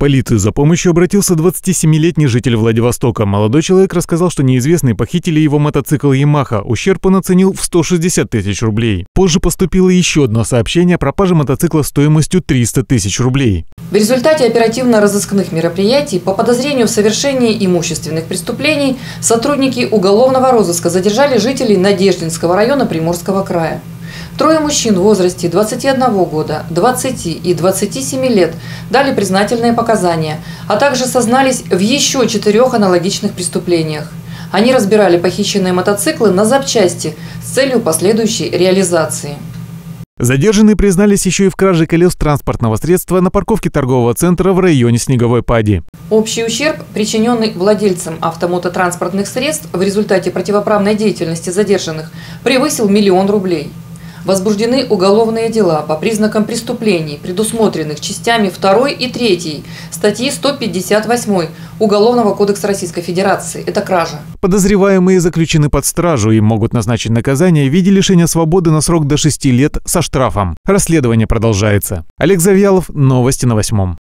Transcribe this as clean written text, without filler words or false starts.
полицию за помощью обратился 27-летний житель Владивостока. Молодой человек рассказал, что неизвестные похитили его мотоцикл Yamaha. Ущерб он оценил в 160 тысяч рублей. Позже поступило еще одно сообщение о пропаже мотоцикла стоимостью 300 тысяч рублей. В результате оперативно-розыскных мероприятий по подозрению в совершении имущественных преступлений сотрудники уголовного розыска задержали жителей Надеждинского района Приморского края. Трое мужчин в возрасте 21 года, 20 и 27 лет дали признательные показания, а также сознались в еще 4 аналогичных преступлениях. Они разбирали похищенные мотоциклы на запчасти с целью последующей реализации. Задержанные признались еще и в краже колес транспортного средства на парковке торгового центра в районе Снеговой Пади. Общий ущерб, причиненный владельцам автомототранспортных средств в результате противоправной деятельности задержанных, превысил 1 000 000 рублей. Возбуждены уголовные дела по признакам преступлений, предусмотренных частями 2 и 3 статьи 158 Уголовного кодекса Российской Федерации. Это кража. Подозреваемые заключены под стражу и могут назначить наказание в виде лишения свободы на срок до 6 лет со штрафом. Расследование продолжается. Олег Завьялов, новости на 8.